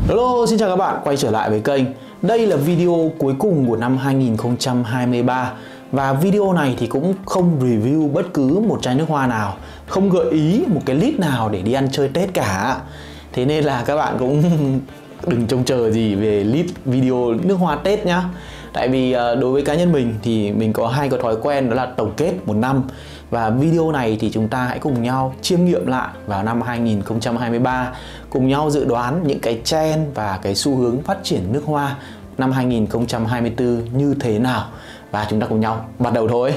Hello, xin chào các bạn quay trở lại với kênh. Đây là video cuối cùng của năm 2023 và video này thì cũng không review bất cứ một chai nước hoa nào, không gợi ý một cái list nào để đi ăn chơi Tết cả. Thế nên là các bạn cũng đừng trông chờ gì về list video nước hoa Tết nhá. Tại vì đối với cá nhân mình thì mình có hay có thói quen đó là tổng kết một năm. Và video này thì chúng ta hãy cùng nhau chiêm nghiệm lại vào năm 2023, cùng nhau dự đoán những cái trend và cái xu hướng phát triển nước hoa năm 2024 như thế nào. Và chúng ta cùng nhau bắt đầu thôi.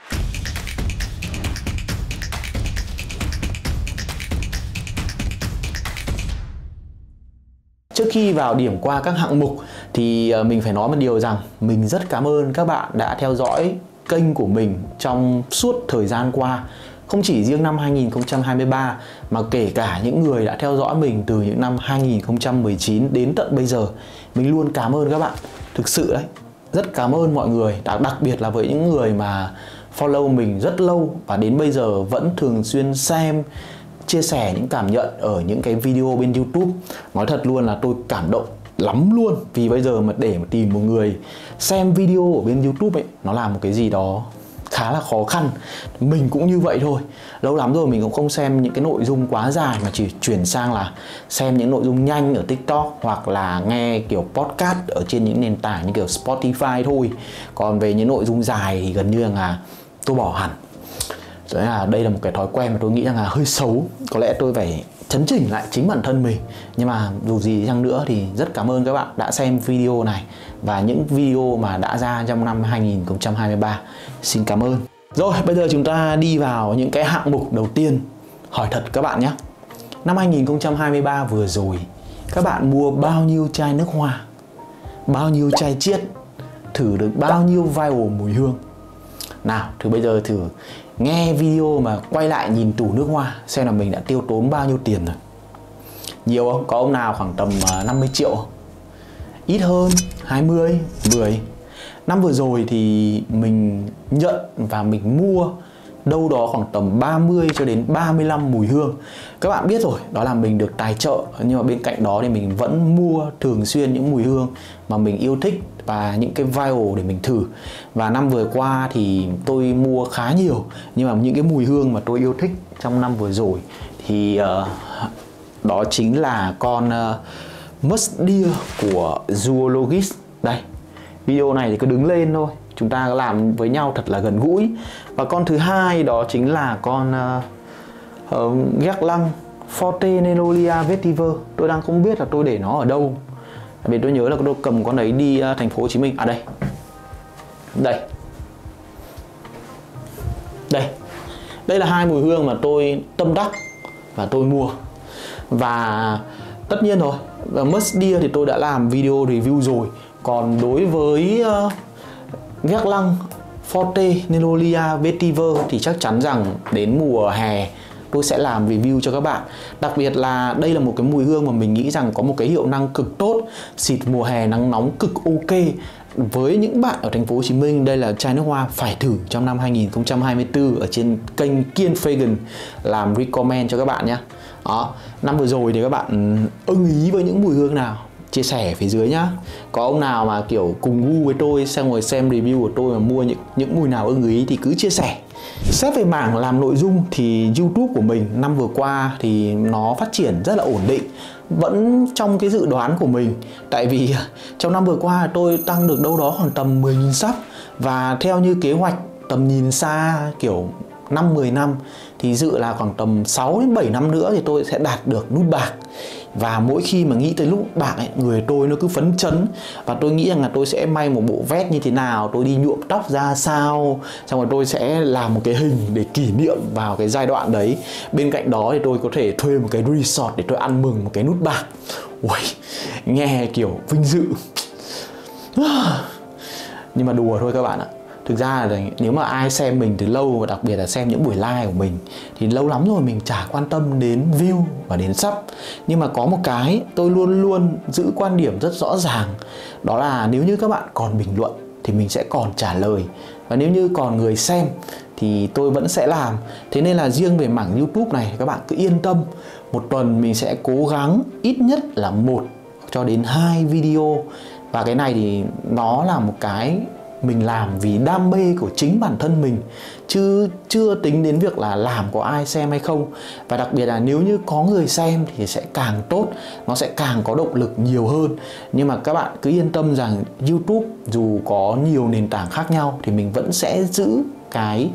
Trước khi vào điểm qua các hạng mục thì mình phải nói một điều rằng mình rất cảm ơn các bạn đã theo dõi kênh của mình trong suốt thời gian qua. Không chỉ riêng năm 2023 mà kể cả những người đã theo dõi mình từ những năm 2019 đến tận bây giờ. Mình luôn cảm ơn các bạn. Thực sự đấy, rất cảm ơn mọi người, đặc biệt là với những người mà follow mình rất lâu và đến bây giờ vẫn thường xuyên xem, chia sẻ những cảm nhận ở những cái video bên YouTube. Nói thật luôn là tôi cảm động lắm luôn, vì bây giờ mà để tìm một người xem video ở bên YouTube ấy, nó là một cái gì đó khá là khó khăn. Mình cũng như vậy thôi. Lâu lắm rồi mình cũng không xem những cái nội dung quá dài mà chỉ chuyển sang là xem những nội dung nhanh ở TikTok hoặc là nghe kiểu podcast ở trên những nền tảng như kiểu Spotify thôi. Còn về những nội dung dài thì gần như là tôi bỏ hẳn. Rồi là đây là một cái thói quen mà tôi nghĩ rằng là hơi xấu. Có lẽ tôi phải chấn chỉnh lại chính bản thân mình. Nhưng mà dù gì chăng nữa thì rất cảm ơn các bạn đã xem video này và những video mà đã ra trong năm 2023. Xin cảm ơn. Rồi, bây giờ chúng ta đi vào những cái hạng mục đầu tiên. Hỏi thật các bạn nhé, năm 2023 vừa rồi các bạn mua bao nhiêu chai nước hoa, bao nhiêu chai chiết, thử được bao nhiêu vial mùi hương? Nào, thử bây giờ thử nghe video mà quay lại nhìn tủ nước hoa xem là mình đã tiêu tốn bao nhiêu tiền rồi. Nhiều không? Có ông nào khoảng tầm 50 triệu không? Ít hơn, 20, 10. Năm vừa rồi thì mình nhận và mình mua đâu đó khoảng tầm 30 cho đến 35 mùi hương. Các bạn biết rồi, đó là mình được tài trợ. Nhưng mà bên cạnh đó thì mình vẫn mua thường xuyên những mùi hương mà mình yêu thích và những cái vial để mình thử. Và năm vừa qua thì tôi mua khá nhiều. Nhưng mà những cái mùi hương mà tôi yêu thích trong năm vừa rồi thì đó chính là con Musk Deer của Zoologist. Đây, video này thì cứ đứng lên thôi, chúng ta làm với nhau thật là gần gũi. Và con thứ hai đó chính là con Guerlain Forte Nelolia Vetiver. Tôi đang không biết là tôi để nó ở đâu. Tại vì tôi nhớ là tôi cầm con đấy đi thành phố Hồ Chí Minh. À đây. Đây. Đây. Đây là hai mùi hương mà tôi tâm đắc và tôi mua. Và tất nhiên rồi, Musk Deer thì tôi đã làm video review rồi. Còn đối với Guerlain Forte Nelolia Vetiver thì chắc chắn rằng đến mùa hè tôi sẽ làm review cho các bạn. Đặc biệt là đây là một cái mùi hương mà mình nghĩ rằng có một cái hiệu năng cực tốt, xịt mùa hè nắng nóng cực ok. Với những bạn ở thành phố Hồ Chí Minh, đây là chai nước hoa phải thử trong năm 2024 ở trên kênh Kiên Fagan làm recommend cho các bạn nhé. Đó, năm vừa rồi thì các bạn ưng ý với những mùi hương nào? Chia sẻ phía dưới nhá. Có ông nào mà kiểu cùng gu với tôi xong rồi xem review của tôi mà mua những mùi nào ưng ý thì cứ chia sẻ. Xét về mảng làm nội dung thì YouTube của mình năm vừa qua thì nó phát triển rất là ổn định, vẫn trong cái dự đoán của mình. Tại vì trong năm vừa qua tôi tăng được đâu đó khoảng tầm 10.000 sub. Và theo như kế hoạch tầm nhìn xa kiểu 5-10 năm thì dự là khoảng tầm 6 đến 7 năm nữa thì tôi sẽ đạt được nút bạc. Và mỗi khi mà nghĩ tới lúc bạc ấy, người tôi nó cứ phấn chấn. Và tôi nghĩ rằng là tôi sẽ may một bộ vest như thế nào, tôi đi nhuộm tóc ra sao, xong rồi tôi sẽ làm một cái hình để kỷ niệm vào cái giai đoạn đấy. Bên cạnh đó thì tôi có thể thuê một cái resort để tôi ăn mừng một cái nút bạc. Ui, nghe kiểu vinh dự. Nhưng mà đùa thôi các bạn ạ. Thực ra là nếu mà ai xem mình từ lâu và đặc biệt là xem những buổi live của mình thì lâu lắm rồi mình chả quan tâm đến view và đến sub. Nhưng mà có một cái tôi luôn luôn giữ quan điểm rất rõ ràng, đó là nếu như các bạn còn bình luận thì mình sẽ còn trả lời. Và nếu như còn người xem thì tôi vẫn sẽ làm. Thế nên là riêng về mảng YouTube này các bạn cứ yên tâm. Một tuần mình sẽ cố gắng ít nhất là cho đến 2 video. Và cái này thì nó là một cái mình làm vì đam mê của chính bản thân mình, chứ chưa tính đến việc là làm có ai xem hay không. Và đặc biệt là nếu như có người xem thì sẽ càng tốt, nó sẽ càng có động lực nhiều hơn. Nhưng mà các bạn cứ yên tâm rằng YouTube dù có nhiều nền tảng khác nhau thì mình vẫn sẽ giữ cái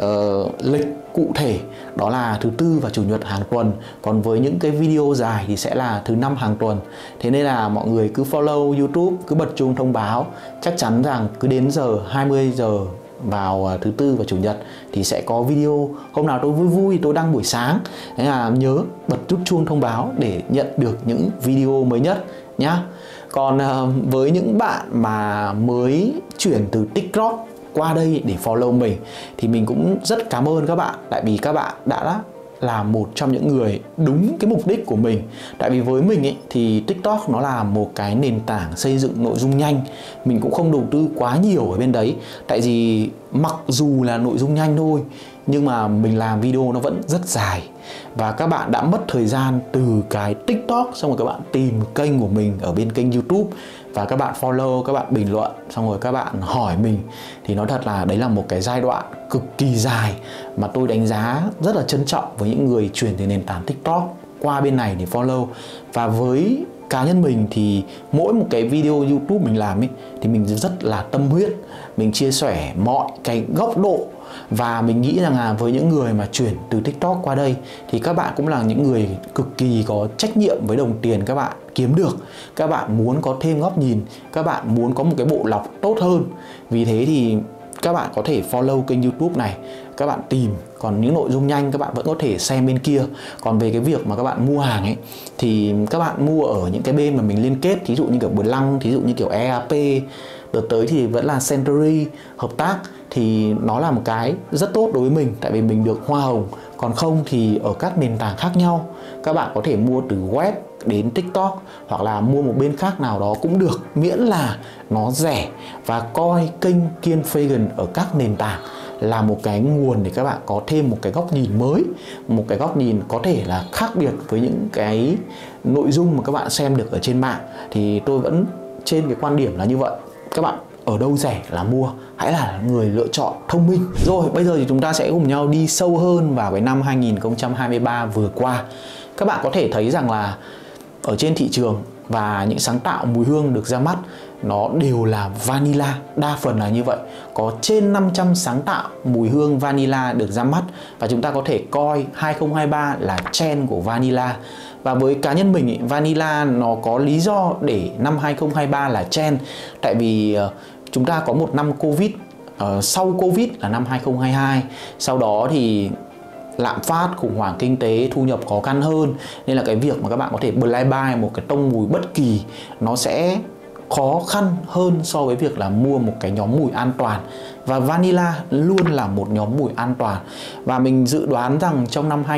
lịch cụ thể, đó là thứ Tư và Chủ nhật hàng tuần. Còn với những cái video dài thì sẽ là thứ Năm hàng tuần. Thế nên là mọi người cứ follow YouTube, cứ bật chuông thông báo, chắc chắn rằng cứ đến giờ 20 giờ vào thứ Tư và Chủ nhật thì sẽ có video. Hôm nào tôi vui vui tôi đăng buổi sáng, thế là nhớ bật nút chuông thông báo để nhận được những video mới nhất nhá. Còn với những bạn mà mới chuyển từ TikTok qua đây để follow mình thì mình cũng rất cảm ơn các bạn, tại vì các bạn đã là một trong những người đúng cái mục đích của mình. Tại vì với mình ấy, thì TikTok nó là một cái nền tảng xây dựng nội dung nhanh. Mình cũng không đầu tư quá nhiều ở bên đấy, tại vì mặc dù là nội dung nhanh thôi nhưng mà mình làm video nó vẫn rất dài. Và các bạn đã mất thời gian từ cái TikTok, xong rồi các bạn tìm kênh của mình ở bên kênh YouTube và các bạn follow, các bạn bình luận, xong rồi các bạn hỏi mình, thì nói thật là đấy là một cái giai đoạn cực kỳ dài mà tôi đánh giá rất là trân trọng với những người chuyển từ nền tảng TikTok qua bên này để follow. Và với cá nhân mình thì mỗi một cái video YouTube mình làm ấy thì mình rất là tâm huyết, mình chia sẻ mọi cái góc độ. Và mình nghĩ rằng là với những người mà chuyển từ TikTok qua đây thì các bạn cũng là những người cực kỳ có trách nhiệm với đồng tiền các bạn kiếm được. Các bạn muốn có thêm góc nhìn, các bạn muốn có một cái bộ lọc tốt hơn. Vì thế thì các bạn có thể follow kênh YouTube này, các bạn tìm. Còn những nội dung nhanh các bạn vẫn có thể xem bên kia. Còn về cái việc mà các bạn mua hàng ấy thì các bạn mua ở những cái bên mà mình liên kết, thí dụ như kiểu Bờ Lăng, thí dụ như kiểu EAP. Đợt tới thì vẫn là Century hợp tác, thì nó là một cái rất tốt đối với mình, tại vì mình được hoa hồng. Còn không thì ở các nền tảng khác nhau, các bạn có thể mua từ web đến TikTok hoặc là mua một bên khác nào đó cũng được, miễn là nó rẻ. Và coi kênh Kiên Fagan ở các nền tảng là một cái nguồn để các bạn có thêm một cái góc nhìn mới, một cái góc nhìn có thể là khác biệt với những cái nội dung mà các bạn xem được ở trên mạng. Thì tôi vẫn trên cái quan điểm là như vậy. Các bạn ở đâu rẻ là mua, hãy là người lựa chọn thông minh. Rồi bây giờ thì chúng ta sẽ cùng nhau đi sâu hơn vào cái năm 2023 vừa qua. Các bạn có thể thấy rằng là ở trên thị trường và những sáng tạo mùi hương được ra mắt nó đều là vanilla, đa phần là như vậy. Có trên 500 sáng tạo mùi hương vanilla được ra mắt, và chúng ta có thể coi 2023 là trend của vanilla. Và với cá nhân mình ý, vanilla nó có lý do để năm 2023 là trend. Tại vì chúng ta có một năm Covid, sau Covid là năm 2022. Sau đó thì lạm phát, khủng hoảng kinh tế, thu nhập khó khăn hơn. Nên là cái việc mà các bạn có thể blind buy một cái tông mùi bất kỳ nó sẽ khó khăn hơn so với việc là mua một cái nhóm mùi an toàn. Và vanilla luôn là một nhóm mùi an toàn. Và mình dự đoán rằng trong năm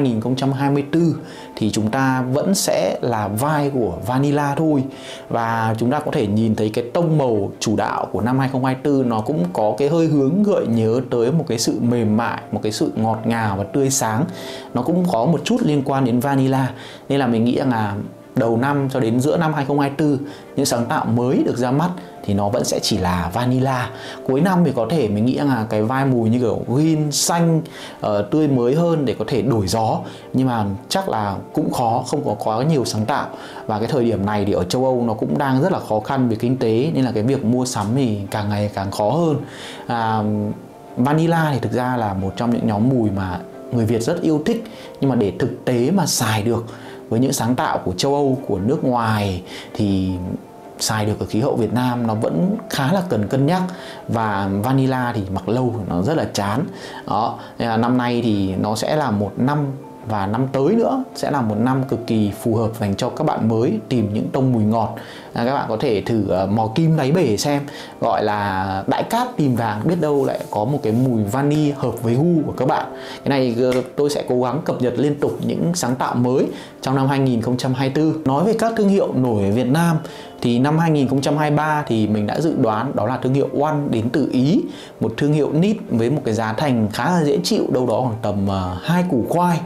2024 thì chúng ta vẫn sẽ là vai của vanilla thôi. Và chúng ta có thể nhìn thấy cái tông màu chủ đạo của năm 2024 nó cũng có cái hơi hướng gợi nhớ tới một cái sự mềm mại, một cái sự ngọt ngào và tươi sáng. Nó cũng có một chút liên quan đến vanilla. Nên là mình nghĩ rằng là đầu năm cho đến giữa năm 2024 những sáng tạo mới được ra mắt thì nó vẫn sẽ chỉ là vanilla. Cuối năm thì có thể mình nghĩ là cái vai mùi như kiểu green, xanh, tươi mới hơn để có thể đổi gió. Nhưng mà chắc là cũng khó, không có quá nhiều sáng tạo. Và cái thời điểm này thì ở châu Âu nó cũng đang rất là khó khăn về kinh tế, nên là cái việc mua sắm thì càng ngày càng khó hơn. Vanilla thì thực ra là một trong những nhóm mùi mà người Việt rất yêu thích, nhưng mà để thực tế mà xài được với những sáng tạo của châu Âu, của nước ngoài thì xài được ở khí hậu Việt Nam nó vẫn khá là cần cân nhắc. Và vanilla thì mặc lâu nó rất là chán. Đó, nên là năm nay thì nó sẽ là một năm, và năm tới nữa sẽ là một năm cực kỳ phù hợp dành cho các bạn mới tìm những tông mùi ngọt. Các bạn có thể thử mò kim đáy bể xem, gọi là đại cát tìm vàng, biết đâu lại có một cái mùi vani hợp với gu của các bạn. Cái này tôi sẽ cố gắng cập nhật liên tục những sáng tạo mới trong năm 2024. Nói về các thương hiệu nổi ở Việt Nam thì năm 2023 thì mình đã dự đoán đó là thương hiệu One đến từ Ý, một thương hiệu nít với một cái giá thành khá là dễ chịu, đâu đó khoảng tầm 2 củ khoai.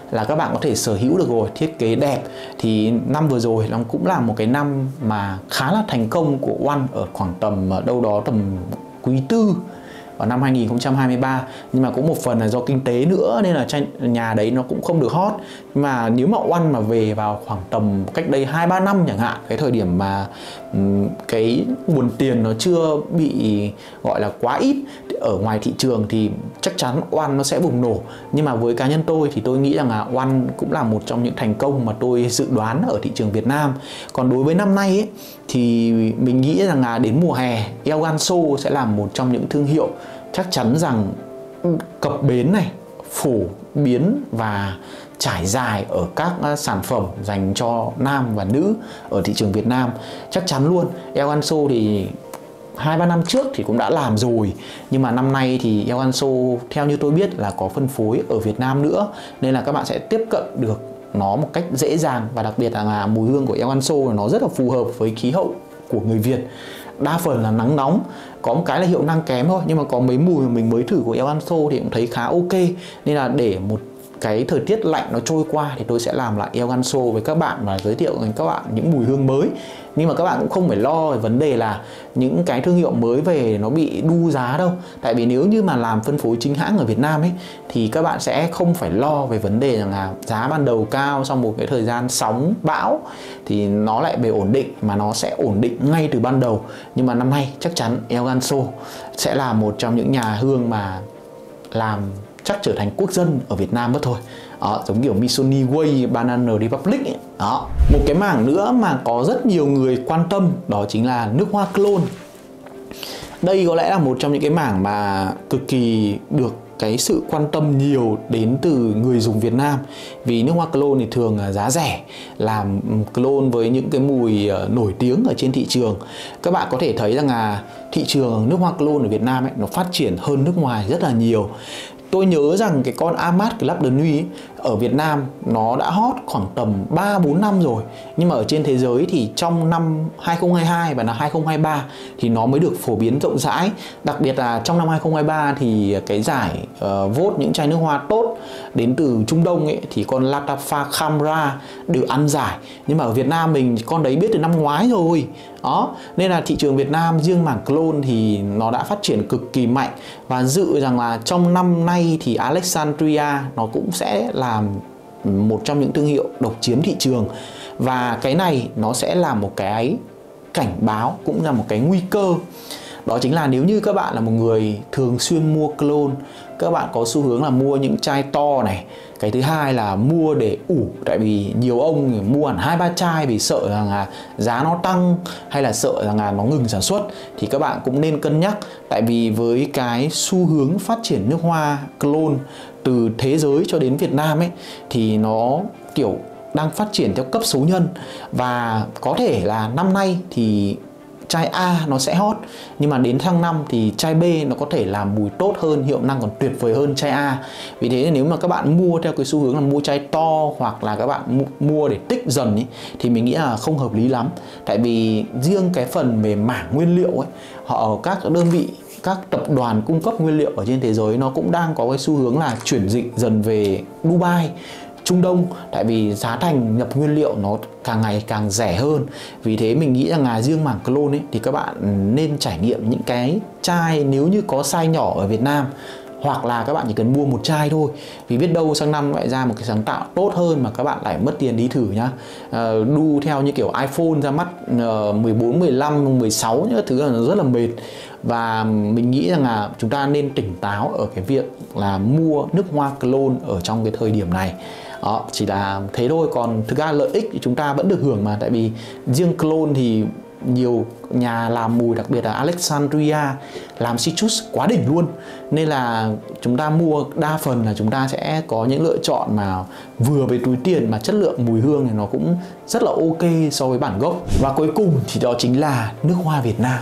là các bạn có thể sở hữu được rồi, thiết kế đẹp. Thì năm vừa rồi nó cũng là một cái năm mà khá là thành công của One ở khoảng tầm đâu đó tầm quý tư vào năm 2023. Nhưng mà cũng một phần là do kinh tế nữa nên là nhà đấy nó cũng không được hot. Nhưng mà nếu mà One mà về vào khoảng tầm cách đây 2-3 năm chẳng hạn, cái thời điểm mà cái nguồn tiền nó chưa bị gọi là quá ít ở ngoài thị trường thì chắc chắn One nó sẽ bùng nổ. Nhưng mà với cá nhân tôi thì tôi nghĩ rằng là One cũng là một trong những thành công mà tôi dự đoán ở thị trường Việt Nam. Còn đối với năm nay ấy, thì mình nghĩ rằng là đến mùa hè Elganso sẽ là một trong những thương hiệu chắc chắn rằng cập bến này, phổ biến và trải dài ở các sản phẩm dành cho nam và nữ ở thị trường Việt Nam. Chắc chắn luôn, Elganso thì 2-3 năm trước thì cũng đã làm rồi. Nhưng mà năm nay thì Elganso theo như tôi biết là có phân phối ở Việt Nam nữa, nên là các bạn sẽ tiếp cận được nó một cách dễ dàng. Và đặc biệt là mùi hương của Elganso nó rất là phù hợp với khí hậu của người Việt, đa phần là nắng nóng. Có một cái là hiệu năng kém thôi, nhưng mà có mấy mùi mà mình mới thử của Elganso thì cũng thấy khá ok. Nên là để một cái thời tiết lạnh nó trôi qua thì tôi sẽ làm lại Elganso với các bạn và giới thiệu với các bạn những mùi hương mới. Nhưng mà các bạn cũng không phải lo về vấn đề là những cái thương hiệu mới về nó bị đu giá đâu. Tại vì nếu như mà làm phân phối chính hãng ở Việt Nam ấy thì các bạn sẽ không phải lo về vấn đề rằng là giá ban đầu cao, sau một cái thời gian sóng bão thì nó lại về ổn định, mà nó sẽ ổn định ngay từ ban đầu. Nhưng mà năm nay chắc chắn Elganso sẽ là một trong những nhà hương mà làm chắc trở thành quốc dân ở Việt Nam mất thôi. Đó, giống kiểu Missoni Way, Banana Republic ấy. Đó. Một cái mảng nữa mà có rất nhiều người quan tâm đó chính là nước hoa clone. Đây có lẽ là một trong những cái mảng mà cực kỳ được cái sự quan tâm nhiều đến từ người dùng Việt Nam. Vì nước hoa clone thì thường là giá rẻ, làm clone với những cái mùi nổi tiếng ở trên thị trường. Các bạn có thể thấy rằng là thị trường nước hoa clone ở Việt Nam ấy, nó phát triển hơn nước ngoài rất là nhiều. Tôi nhớ rằng cái con Amat Club de Nuit ở Việt Nam nó đã hot khoảng tầm 3-4 năm rồi. Nhưng mà ở trên thế giới thì trong năm 2022 và năm 2023 thì nó mới được phổ biến rộng rãi. Đặc biệt là trong năm 2023 thì cái giải vote những chai nước hoa tốt đến từ Trung Đông ấy, thì con Latafa Khamra được ăn giải. Nhưng mà ở Việt Nam mình con đấy biết từ năm ngoái rồi. Đó, nên là thị trường Việt Nam riêng mảng clone thì nó đã phát triển cực kỳ mạnh. Và dự rằng là trong năm nay thì Alexandria nó cũng sẽ là một trong những thương hiệu độc chiếm thị trường. Và cái này nó sẽ là một cái cảnh báo, cũng là một cái nguy cơ. Đó chính là nếu như các bạn là một người thường xuyên mua clone, các bạn có xu hướng là mua những chai to này. Cái thứ hai là mua để ủ, tại vì nhiều ông mua hẳn 2-3 chai vì sợ rằng là giá nó tăng hay là sợ rằng là nó ngừng sản xuất. Thì các bạn cũng nên cân nhắc, tại vì với cái xu hướng phát triển nước hoa clone từ thế giới cho đến Việt Nam ấy thì nó kiểu đang phát triển theo cấp số nhân. Và có thể là năm nay thì chai A nó sẽ hot, nhưng mà đến tháng 5 thì chai B nó có thể làm mùi tốt hơn, hiệu năng còn tuyệt vời hơn chai A. Vì thế nếu mà các bạn mua theo cái xu hướng là mua chai to hoặc là các bạn mua để tích dần ấy, thì mình nghĩ là không hợp lý lắm. Tại vì riêng cái phần về mảng nguyên liệu ấy, các đơn vị, các tập đoàn cung cấp nguyên liệu ở trên thế giới nó cũng đang có cái xu hướng là chuyển dịch dần về Dubai, Trung Đông. Tại vì giá thành nhập nguyên liệu nó càng ngày càng rẻ hơn. Vì thế mình nghĩ rằng là riêng mảng clone ấy, thì các bạn nên trải nghiệm những cái chai nếu như có size nhỏ ở Việt Nam. Hoặc là các bạn chỉ cần mua một chai thôi. Vì biết đâu sang năm lại ra một cái sáng tạo tốt hơn mà các bạn lại mất tiền đi thử nhá. Đu theo như kiểu iPhone ra mắt 14, 15, 16 những thứ là nó rất là mệt. Và mình nghĩ rằng là chúng ta nên tỉnh táo ở cái việc là mua nước hoa clone ở trong cái thời điểm này. Đó, chỉ là thế thôi. Còn thực ra lợi ích thì chúng ta vẫn được hưởng mà. Tại vì riêng clone thì nhiều nhà làm mùi, đặc biệt là Alexandria làm citrus quá đỉnh luôn. Nên là chúng ta mua đa phần là chúng ta sẽ có những lựa chọn mà vừa với túi tiền mà chất lượng mùi hương thì nó cũng rất là ok so với bản gốc. Và cuối cùng thì đó chính là nước hoa Việt Nam.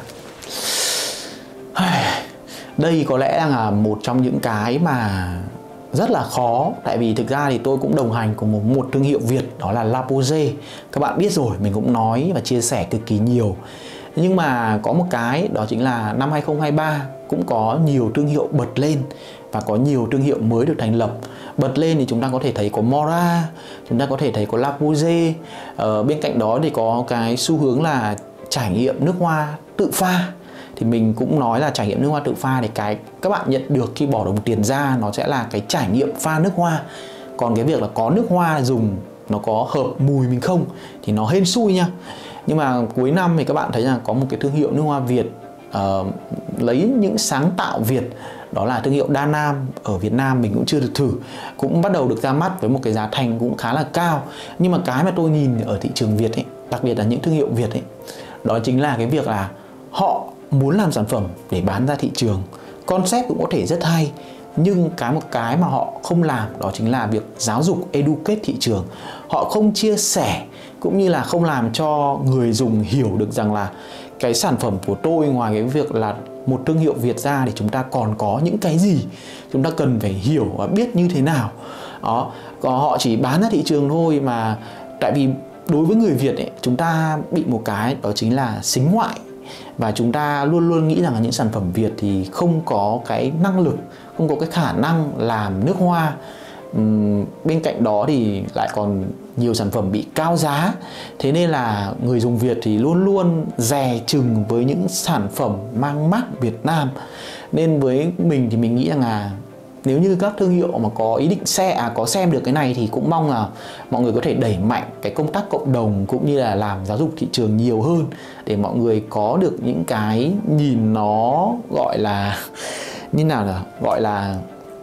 Đây có lẽ là một trong những cái mà rất là khó. Tại vì thực ra thì tôi cũng đồng hành cùng một thương hiệu Việt, đó là La Pose. Các bạn biết rồi, mình cũng nói và chia sẻ cực kỳ nhiều. Nhưng mà có một cái đó chính là năm 2023 cũng có nhiều thương hiệu bật lên và có nhiều thương hiệu mới được thành lập. Bật lên thì chúng ta có thể thấy có Mora, chúng ta có thể thấy có La Pouze. Bên cạnh đó thì có cái xu hướng là trải nghiệm nước hoa tự pha. Thì mình cũng nói là trải nghiệm nước hoa tự pha thì cái các bạn nhận được khi bỏ đồng tiền ra nó sẽ là cái trải nghiệm pha nước hoa. Còn cái việc là có nước hoa dùng nó có hợp mùi mình không thì nó hên xui nha. Nhưng mà cuối năm thì các bạn thấy là có một cái thương hiệu nước hoa Việt lấy những sáng tạo Việt, đó là thương hiệu Đa Nam. Ở Việt Nam mình cũng chưa được thử, cũng bắt đầu được ra mắt với một cái giá thành cũng khá là cao. Nhưng mà cái mà tôi nhìn ở thị trường Việt ấy, đặc biệt là những thương hiệu Việt ấy, đó chính là cái việc là họ muốn làm sản phẩm để bán ra thị trường. Concept cũng có thể rất hay, nhưng một cái mà họ không làm đó chính là việc giáo dục, educate thị trường. Họ không chia sẻ cũng như là không làm cho người dùng hiểu được rằng là cái sản phẩm của tôi ngoài cái việc là một thương hiệu Việt ra thì chúng ta còn có những cái gì chúng ta cần phải hiểu và biết như thế nào. Đó, còn họ chỉ bán ra thị trường thôi. Mà tại vì đối với người Việt ấy, chúng ta bị một cái đó chính là sính ngoại. Và chúng ta luôn luôn nghĩ rằng là những sản phẩm Việt thì không có cái năng lực, không có cái khả năng làm nước hoa. Bên cạnh đó thì lại còn nhiều sản phẩm bị cao giá. Thế nên là người dùng Việt thì luôn luôn dè chừng với những sản phẩm mang mác Việt Nam. Nên với mình thì mình nghĩ rằng là nếu như các thương hiệu mà có ý định có xem được cái này thì cũng mong là mọi người có thể đẩy mạnh cái công tác cộng đồng cũng như là làm giáo dục thị trường nhiều hơn để mọi người có được những cái nhìn nó gọi là như nào là gọi là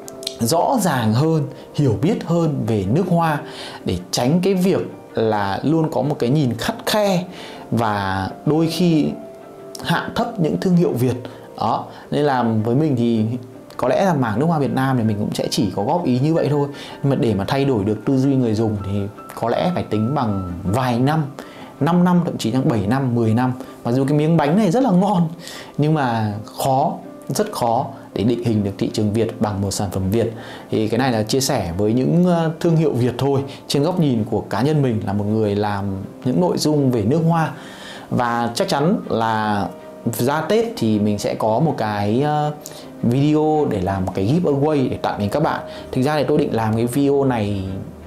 rõ ràng hơn, hiểu biết hơn về nước hoa, để tránh cái việc là luôn có một cái nhìn khắt khe và đôi khi hạ thấp những thương hiệu Việt. Đó, nên là với mình thì có lẽ là mảng nước hoa Việt Nam thì mình cũng sẽ chỉ có góp ý như vậy thôi. Nhưng mà để mà thay đổi được tư duy người dùng thì có lẽ phải tính bằng vài năm, 5 năm, thậm chí là 7 năm, 10 năm. Mặc dù cái miếng bánh này rất là ngon, nhưng mà khó, rất khó để định hình được thị trường Việt bằng một sản phẩm Việt. Thì cái này là chia sẻ với những thương hiệu Việt thôi, trên góc nhìn của cá nhân mình là một người làm những nội dung về nước hoa. Và chắc chắn là ra Tết thì mình sẽ có một cái video để làm một cái giveaway để tặng đến các bạn. Thực ra thì tôi định làm cái video này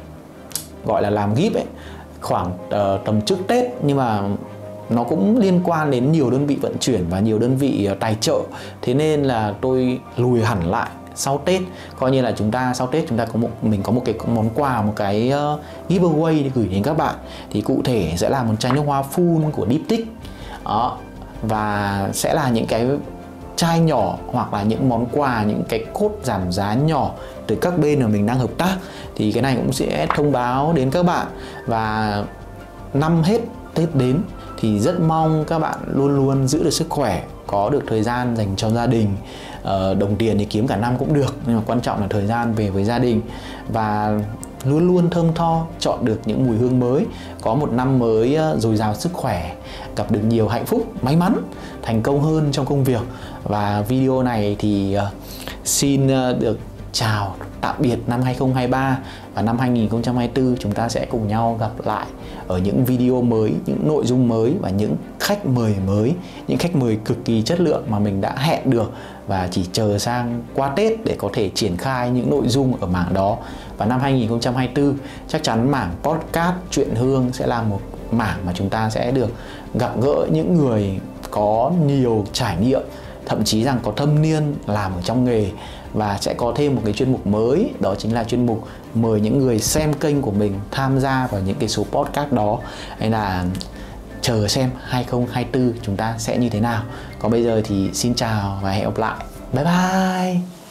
gọi là làm gift ấy khoảng tầm trước Tết, nhưng mà nó cũng liên quan đến nhiều đơn vị vận chuyển và nhiều đơn vị tài trợ. Thế nên là tôi lùi hẳn lại sau Tết. Coi như là sau Tết chúng ta mình có một cái món quà, một cái giveaway để gửi đến các bạn. Thì cụ thể sẽ là một chai nước hoa full của Diptyque. Đó. Và sẽ là những cái chai nhỏ hoặc là những món quà, những cái code giảm giá nhỏ từ các bên mà mình đang hợp tác. Thì cái này cũng sẽ thông báo đến các bạn. Và năm hết, Tết đến thì rất mong các bạn luôn luôn giữ được sức khỏe, có được thời gian dành cho gia đình. Đồng tiền thì kiếm cả năm cũng được, nhưng mà quan trọng là thời gian về với gia đình. Và luôn luôn thơm tho, chọn được những mùi hương mới, có một năm mới dồi dào sức khỏe, gặp được nhiều hạnh phúc, may mắn, thành công hơn trong công việc. Và video này thì xin được chào tạm biệt năm 2023. Và năm 2024 chúng ta sẽ cùng nhau gặp lại ở những video mới, những nội dung mới và những khách mời mới, những khách mời cực kỳ chất lượng mà mình đã hẹn được và chỉ chờ sang qua Tết để có thể triển khai những nội dung ở mảng đó. Và năm 2024 chắc chắn mảng podcast Chuyện Hương sẽ là một mảng mà chúng ta sẽ được gặp gỡ những người có nhiều trải nghiệm, thậm chí rằng có thâm niên làm ở trong nghề. Và sẽ có thêm một cái chuyên mục mới, đó chính là chuyên mục mời những người xem kênh của mình tham gia vào những cái số podcast đó. Hay là chờ xem 2024 chúng ta sẽ như thế nào. Còn bây giờ thì xin chào và hẹn gặp lại. Bye bye.